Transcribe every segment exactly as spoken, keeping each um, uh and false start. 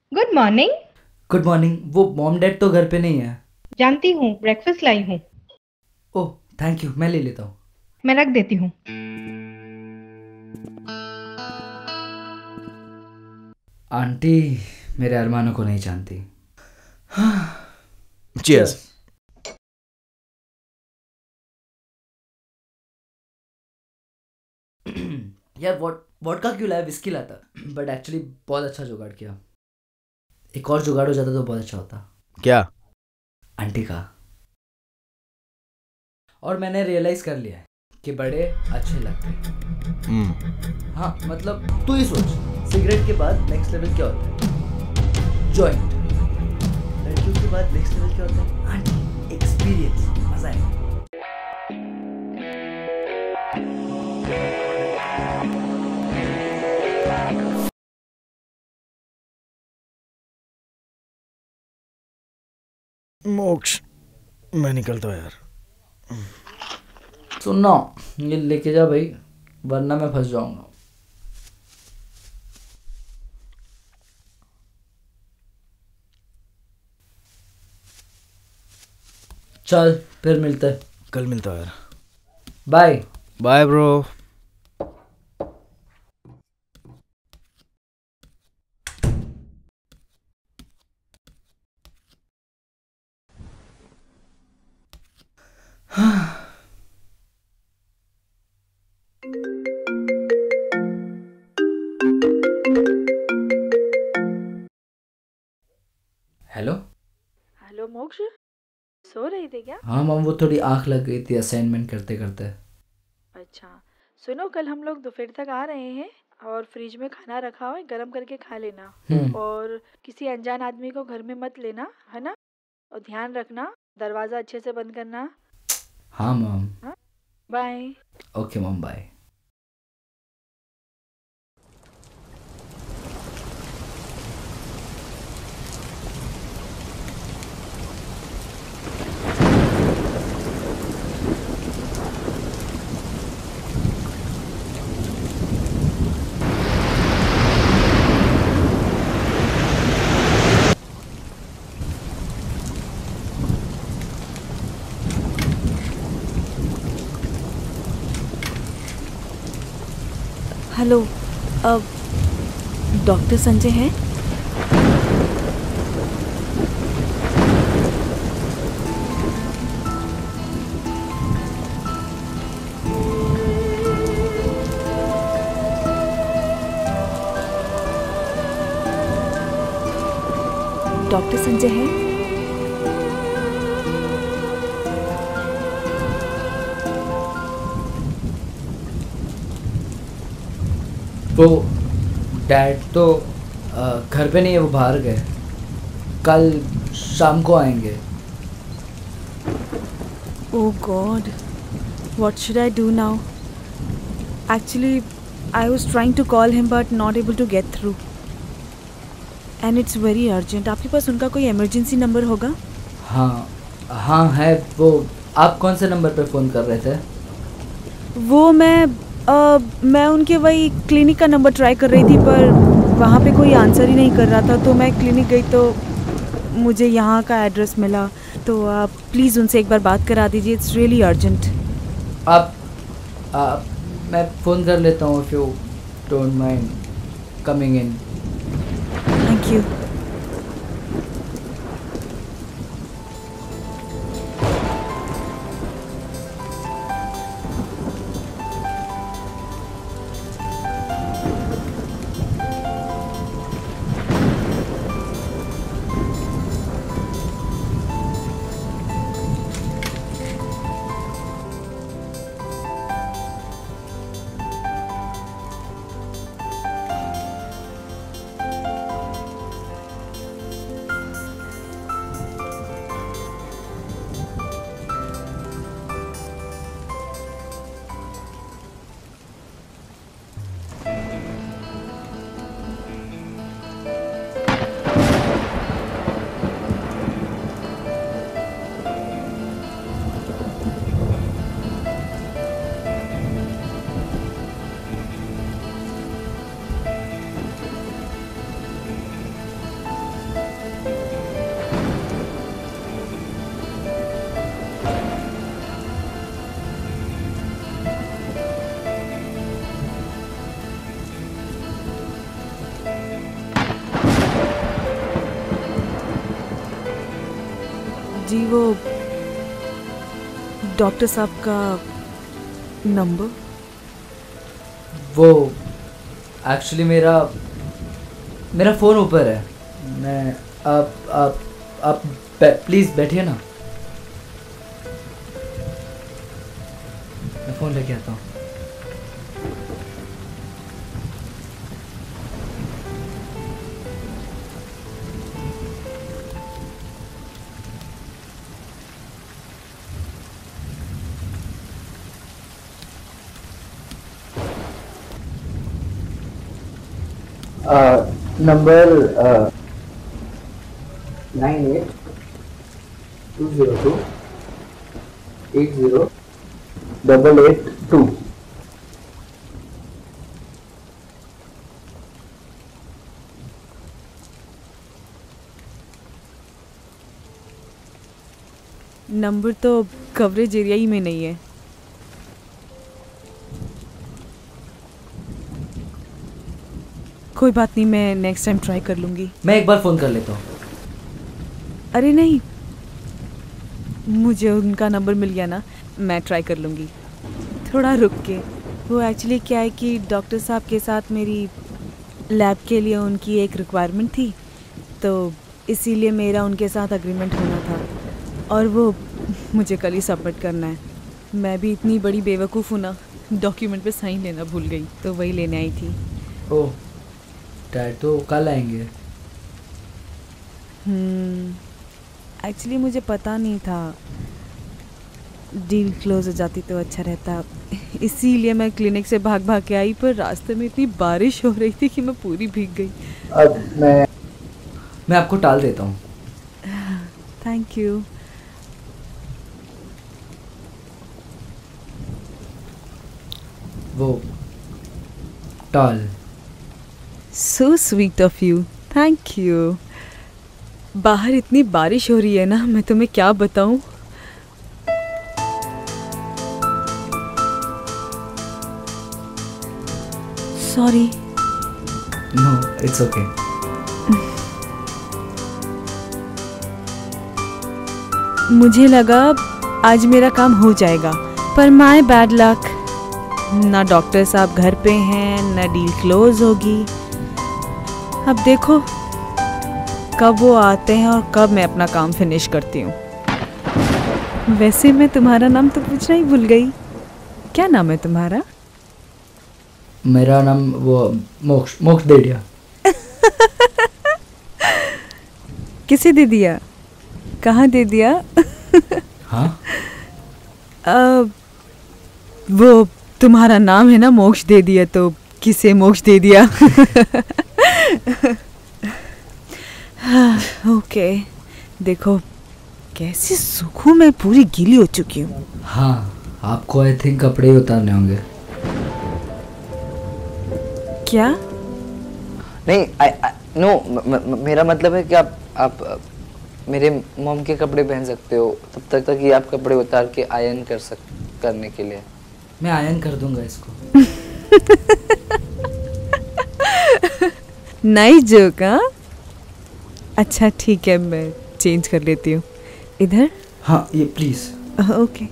Good morning. Good morning. वो mom dad तो घर पे नहीं है। जानती हूँ, ब्रेकफास्ट लाई हूँ। ओह, थैंक यू, मैं ले लेता हूँ। मैं रख देती हूँ। आंटी मेरे अरमानों को नहीं जानती। चीयर्स। Cheers। यार वॉट वॉडका क्यों लाया, विस्की लाता, बट एक्चुअली बहुत अच्छा जुगाड़ किया। एक और जुगाड़ हो जाता तो बहुत अच्छा होता। क्या? आंटी का। और मैंने रियलाइज कर लिया है कि बड़े अच्छे लगते हैं। हम्म। हाँ मतलब तू ही सोच, सिगरेट के बाद नेक्स्ट लेवल क्या होता है? जॉइंट। लड़कियों के बाद नेक्स्ट लेवल क्या होता है? आंटी, एक्सपीरियंस, मजा है। मोक्ष, मैं निकलता हूँ यार। सुनना, ये लेके जा भाई, वरना मैं फंस जाऊंगा। चल फिर मिलते हैं। कल मिलता हूँ यार। Bye. Bye bro. Hello. Hello Moksh, सो रही थी क्या? हाँ मम, वो थोड़ी आंख लग गई थी असाइनमेंट करते करते। अच्छा, सुनो, कल हम लोग दोपहर तक आ रहे हैं और फ्रिज में खाना रखा हुआ है, गरम करके खा लेना। हम्म। और किसी अनजान आदमी को घर में मत लेना, है ना? और ध्यान रखना, दरवाज़ा अच्छे से बंद करना। हाँ मम। हाँ, bye. Okay mum, bye. Hello, अब डॉक्टर संजय हैं? डॉक्टर संजय हैं? वो डैड तो अ, घर पे नहीं है, वो बाहर गए। कल शाम को आएंगे। Oh God, what should I do now? Actually, I was trying to call him but not able to get through. And it's very urgent. आपके पास उनका कोई इमरजेंसी नंबर होगा? हाँ हाँ है। वो आप कौन से नंबर पे फ़ोन कर रहे थे? वो मैं अ, मैं उनके वही क्लिनिक का नंबर ट्राई कर रही थी, पर वहाँ पे कोई आंसर ही नहीं कर रहा था। तो मैं क्लिनिक गई तो मुझे यहाँ का एड्रेस मिला। तो आप प्लीज़ उनसे एक बार बात करा दीजिए, इट्स रियली अर्जेंट। आप, आप मैं फ़ोन कर लेता हूँ, if you don't mind coming in. Thank you. जी वो डॉक्टर साहब का नंबर। वो एक्चुअली मेरा मेरा फ़ोन ऊपर है। मैं आप आप आप प्लीज़ बैठिए ना, मैं फ़ोन लेके आता हूँ। Number nine eight two zero two eight zero double eight two. Number तो कवरेज एरिया ही में नहीं है। कोई बात नहीं, मैं नेक्स्ट टाइम ट्राई कर लूँगी। मैं एक बार फ़ोन कर लेता हूँ। अरे नहीं, मुझे उनका नंबर मिल गया ना, मैं ट्राई कर लूँगी। थोड़ा रुक के। वो एक्चुअली क्या है कि डॉक्टर साहब के साथ मेरी लैब के लिए उनकी एक रिक्वायरमेंट थी, तो इसीलिए मेरा उनके साथ एग्रीमेंट होना था और वो मुझे कल ही सबमिट करना है। मैं भी इतनी बड़ी बेवकूफ़ हूँ ना, डॉक्यूमेंट पे साइन लेना भूल गई, तो वही लेने आई थी। ओह, डैड तो कल आएंगे। एक्चुअली मुझे पता नहीं था, डील क्लोज हो जाती तो अच्छा रहता, इसीलिए मैं क्लिनिक से भाग भाग के आई, पर रास्ते में इतनी बारिश हो रही थी कि मैं पूरी भीग गई। अब मैं मैं आपको टाल देता हूँ। Thank you. वो टाल। So sweet of you, thank you. बाहर इतनी बारिश हो रही है ना, मैं तुम्हें क्या बताऊं। सॉरी। No, it's okay. मुझे लगा आज मेरा काम हो जाएगा, पर माय बैड लक, ना डॉक्टर साहब घर पे हैं, ना डील क्लोज होगी। अब देखो कब वो आते हैं और कब मैं अपना काम फिनिश करती हूँ। वैसे मैं तुम्हारा नाम तो पूछना ही भूल गई, क्या नाम है तुम्हारा? मेरा नाम वो मोक्ष मोक्ष दे दिया। किसे दे दिया? कहाँ दे दिया? हाँ, आ, वो तुम्हारा नाम है ना, मोक्ष दे दिया, तो किसे मोक्ष दे दिया? ओके, देखो कैसी सूखूं, मैं पूरी गीली हो चुकी हूँ। हाँ, आपको आई थिंक कपड़े ही उतारने होंगे। क्या? नहीं, आई नो, मेरा मतलब है कि आप आप अ, मेरे मॉम के कपड़े पहन सकते हो तब तक तक कि आप कपड़े उतार के आयरन कर सक करने के लिए। मैं आयरन कर दूंगा इसको। Nice joke. हाँ, अच्छा ठीक है, मैं चेंज कर लेती हूँ। इधर? हाँ, ये प्लीज़। ओके।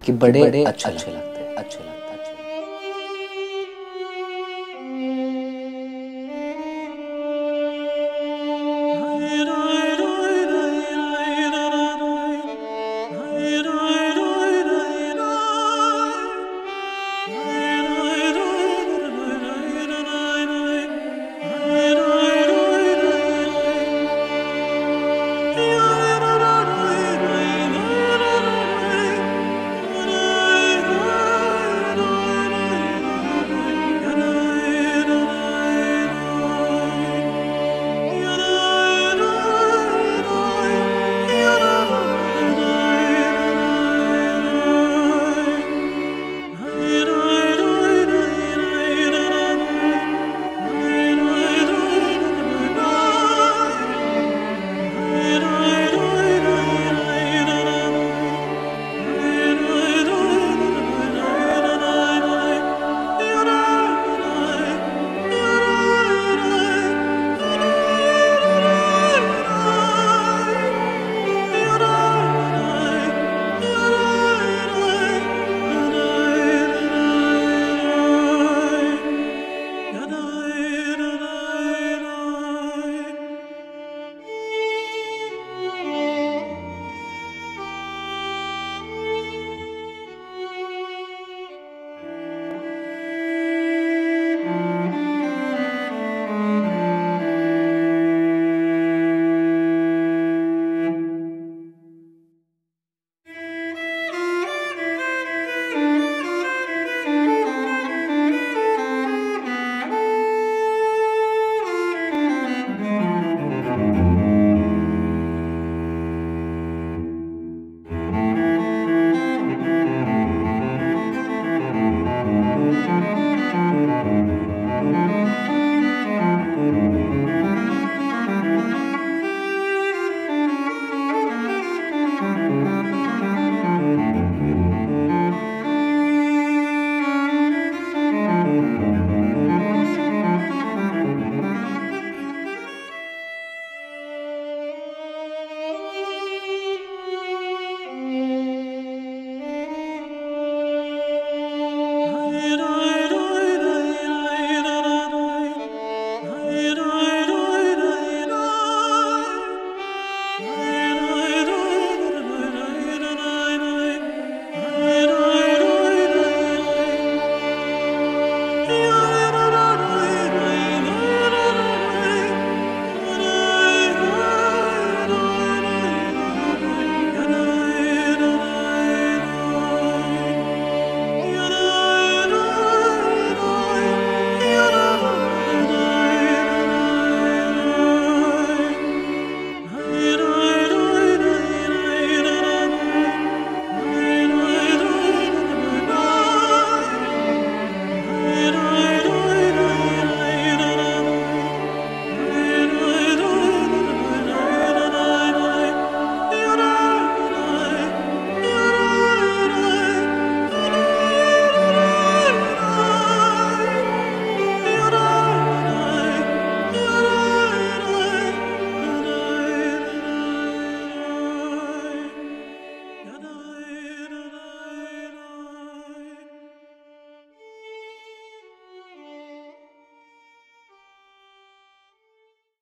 कि बड़े अच्छे लगते हैं अच्छे लगते हैं।